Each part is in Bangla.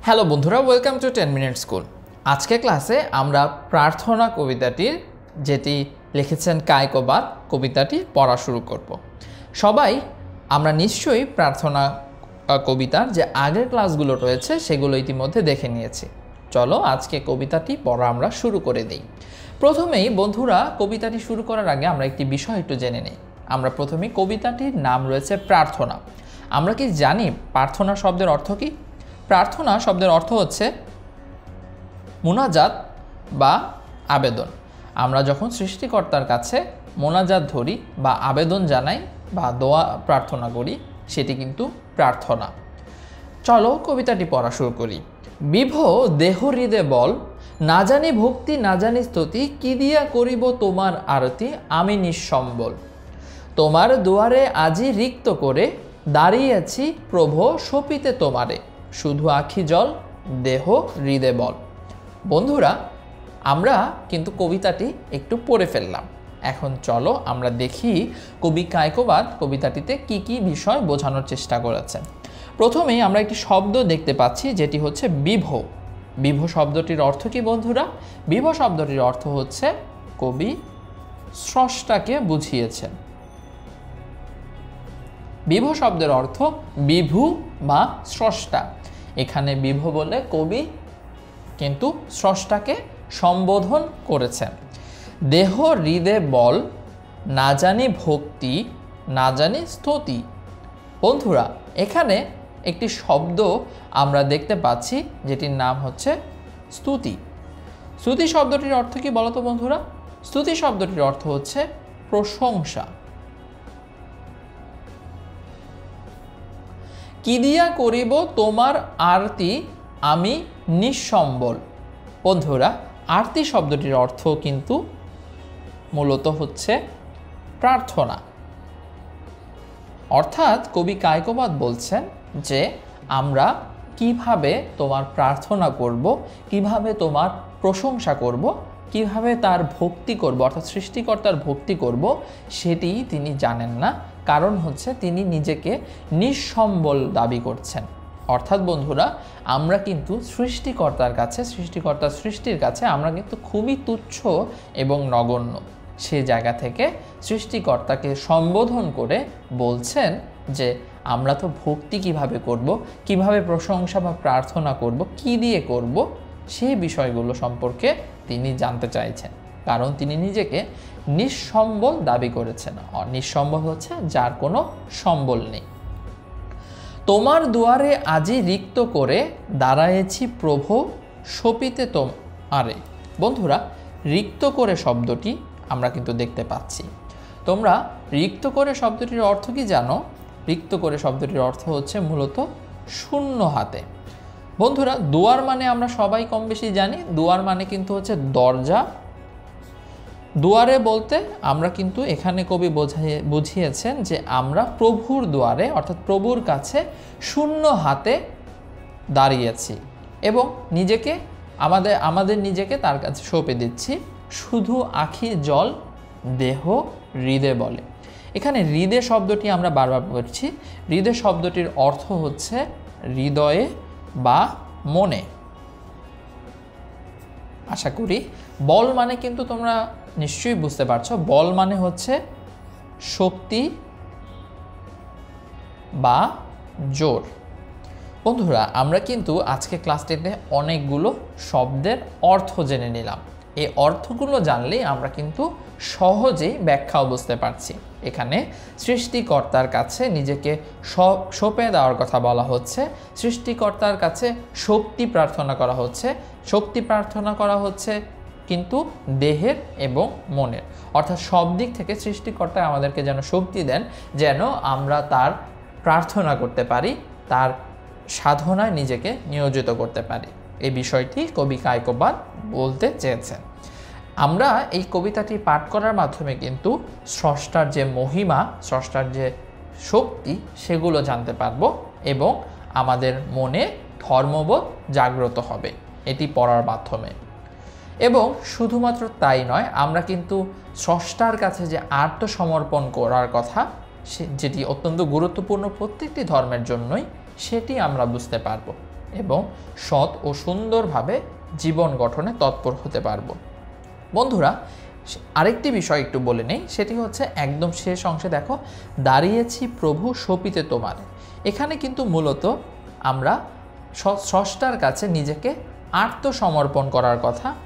হ্যালো বন্ধুরা, ওয়েলকাম টু 10 মিনিট স্কুল। আজকে ক্লাসে আমরা প্রার্থনা কবিতাটির যেটি লিখেছেন কায়কোবাদ কবিতাটি পড়া শুরু করব। সবাই আমরা নিশ্চয়ই প্রার্থনা কবিতার যে আগের ক্লাসগুলো রয়েছে সেগুলো ইতিমধ্যে দেখে নিয়েছি। চলো আজকে কবিতাটি পড়া আমরা শুরু করে দিই। প্রথমেই বন্ধুরা, কবিতাটি শুরু করার আগে আমরা একটি বিষয় একটু জেনে নিই। আমরা প্রথমেই কবিতাটির নাম রয়েছে প্রার্থনা। আমরা কি জানি প্রার্থনা শব্দের অর্থ কি? প্রার্থনা শব্দের অর্থ হচ্ছে মুনাজাত বা আবেদন। আমরা যখন সৃষ্টিকর্তার কাছে মোনাজাত ধরি বা আবেদন জানাই বা দোয়া প্রার্থনা করি, সেটি কিন্তু প্রার্থনা। চলো কবিতাটি পড়া শুরু করি। বিভ দেহ হৃদে বল, না জানি ভক্তি না জানি স্তুতি, কি দিয়া করিব তোমার আরতি আমি নিঃসম্বল। তোমার দুয়ারে আজি রিক্ত করে, দাঁড়িয়েছি প্রভো শোপিতে তোমারে, শুধু আখি জল দেহ হৃদে বল। বন্ধুরা, আমরা কিন্তু কবিতাটি একটু পড়ে ফেললাম। এখন চলো আমরা দেখি কবি কায়কোবাদ কবিতাটিতে কি কি বিষয় বোঝানোর চেষ্টা করেছেন। প্রথমেই আমরা একটি শব্দ দেখতে পাচ্ছি, যেটি হচ্ছে বিভ। বিভ শব্দটির অর্থ কি বন্ধুরা? বিভ শব্দটির অর্থ হচ্ছে কবি স্রষ্টাকে বুঝিয়েছেন। বিভ শব্দের অর্থ বিভু বা স্রষ্টা। এখানে বিভ বলে কবি কিন্তু স্রষ্টাকে সম্বোধন করেছেন। দেহ হৃদে বল, না জানি ভক্তি না জানি স্তুতি। বন্ধুরা, এখানে একটি শব্দ আমরা দেখতে পাচ্ছি, যেটির নাম হচ্ছে স্তুতি। স্তুতি শব্দটির অর্থ কি বলতো বন্ধুরা? স্তুতি শব্দটির অর্থ হচ্ছে প্রশংসা। কি দিয়া করিব তোমার আরতি আমি নিঃসম্বল। বন্ধুরা, আরতি শব্দটির অর্থ কিন্তু মূলত হচ্ছে প্রার্থনা। অর্থাৎ কবি কায়কোবাদ বলছেন যে আমরা কিভাবে তোমার প্রার্থনা করব, কিভাবে তোমার প্রশংসা করব, কিভাবে তার ভক্তি করব, অর্থাৎ সৃষ্টিকর্তার ভক্তি করব, সেটি তিনি জানেন না। কারণ হচ্ছে তিনি নিজেকে নিঃসম্বল দাবি করছেন। অর্থাৎ বন্ধুরা, আমরা কিন্তু সৃষ্টিকর্তার কাছে, সৃষ্টিকর্তার সৃষ্টির কাছে আমরা কিন্তু খুবই তুচ্ছ এবং নগণ্য। সে জায়গা থেকে সৃষ্টিকর্তাকে সম্বোধন করে বলছেন যে আমরা তো ভক্তি কিভাবে করব, কিভাবে প্রশংসা বা প্রার্থনা করব, কি দিয়ে করব, সেই বিষয়গুলো সম্পর্কে তিনি জানতে চাইছেন। কারণ তিনি নিজেকে নিঃসম্বল দাবি করেছেন। নিঃসম্বল হচ্ছে যার কোনো সম্বল নেই। তোমার দুয়ারে আজি রিক্ত করে, দাঁড়ায়েছি প্রভো শোপিতে তোমারে। বন্ধুরা, রিক্ত করে শব্দটি আমরা কিন্তু দেখতে পাচ্ছি। তোমরা রিক্ত করে শব্দটির অর্থ কি জানো? রিক্ত করে শব্দটির অর্থ হচ্ছে মূলত শূন্য হাতে। বন্ধুরা, দুয়ার মানে আমরা সবাই কম বেশি জানি। দুয়ার মানে কিন্তু হচ্ছে দরজা। দুয়ারে বলতে আমরা কিন্তু এখানে কবি বুঝিয়েছেন যে আমরা প্রভুর দুয়ারে, অর্থাৎ প্রভুর কাছে শূন্য হাতে দাঁড়িয়েছি এবং নিজেকে আমাদের নিজেকে তার কাছে সঁপে দিচ্ছি। শুধু আখি জল দেহ হৃদে বলে। এখানে হৃদে শব্দটি আমরা বারবার পড়ছি। হৃদে শব্দটির অর্থ হচ্ছে হৃদয়ে বা মনে। আশা করি বল মানে কিন্তু তোমরা নিশ্চয়ই বুঝতে পারছো। বল মানে হচ্ছে শক্তি বা জোর। বন্ধুরা, আমরা কিন্তু আজকে ক্লাসটিতে অনেকগুলো শব্দের অর্থ জেনে নিলাম। এই অর্থগুলো জানলেই আমরা কিন্তু সহজেই ব্যাখ্যাও বুঝতে পারছি। এখানে সৃষ্টিকর্তার কাছে নিজেকে সঁপে দেওয়ার কথা বলা হচ্ছে। সৃষ্টিকর্তার কাছে শক্তি প্রার্থনা করা হচ্ছে। শক্তি প্রার্থনা করা হচ্ছে কিন্তু দেহের এবং মনের, অর্থাৎ সব দিক থেকে সৃষ্টিকর্তা আমাদেরকে যেন শক্তি দেন, যেন আমরা তার প্রার্থনা করতে পারি, তার সাধনায় নিজেকে নিয়োজিত করতে পারি। এই বিষয়টি কবি কায়কোবাদ বলতে চেয়েছেন। আমরা এই কবিতাটি পাঠ করার মাধ্যমে কিন্তু স্রষ্টার যে মহিমা, স্রষ্টার যে শক্তি, সেগুলো জানতে পারবো এবং আমাদের মনে ধর্মবোধ জাগ্রত হবে এটি পড়ার মাধ্যমে। এবং শুধুমাত্র তাই নয়, আমরা কিন্তু স্রষ্টার কাছে যে আত্মসমর্পণ করার কথা, যেটি অত্যন্ত গুরুত্বপূর্ণ প্রত্যেকটি ধর্মের জন্যই, সেটি আমরা বুঝতে পারবো। এবং সৎ ও সুন্দরভাবে জীবন গঠনে তৎপর হতে পারবো। বন্ধুরা, আরেকটি বিষয় একটু বলে নেই, সেটি হচ্ছে একদম শেষ অংশে দেখো, দাঁড়িয়েছি প্রভু শোপিতে তোমার। এখানে কিন্তু মূলত আমরা স্রষ্টার কাছে নিজেকে আত্মসমর্পণ করার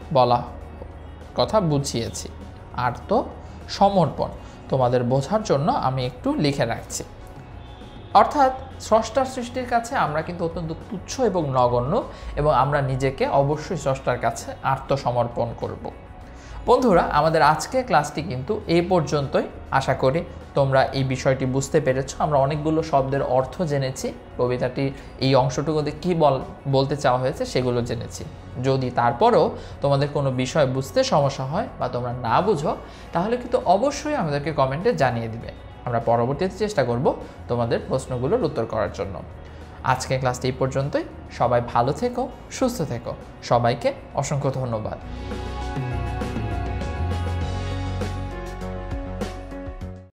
কথা বুঝিয়েছি। আত্মসমর্পণ তোমাদের বোঝার জন্য আমি একটু লিখে রাখছি। অর্থাৎ স্রষ্টার সৃষ্টির কাছে আমরা কিন্তু অত্যন্ত তুচ্ছ এবং নগণ্য, এবং আমরা নিজেকে অবশ্যই স্রষ্টার কাছে আত্মসমর্পণ করব। বন্ধুরা, আমাদের আজকের ক্লাসটি কিন্তু এই পর্যন্তই। আশা করি তোমরা এই বিষয়টি বুঝতে পেরেছো। আমরা অনেকগুলো শব্দের অর্থ জেনেছি, কবিতাটি এই অংশটুকুতে কী বলতে চাওয়া হয়েছে সেগুলো জেনেছি। যদি তারপরেও তোমাদের কোনো বিষয় বুঝতে সমস্যা হয় বা তোমরা না বুঝো, তাহলে কিন্তু অবশ্যই আমাদেরকে কমেন্টে জানিয়ে দিবে। আমরা পরবর্তীতে চেষ্টা করব তোমাদের প্রশ্নগুলোর উত্তর করার জন্য। আজকের ক্লাসটি এই পর্যন্তই। সবাই ভালো থেকো, সুস্থ থেকো। সবাইকে অসংখ্য ধন্যবাদ।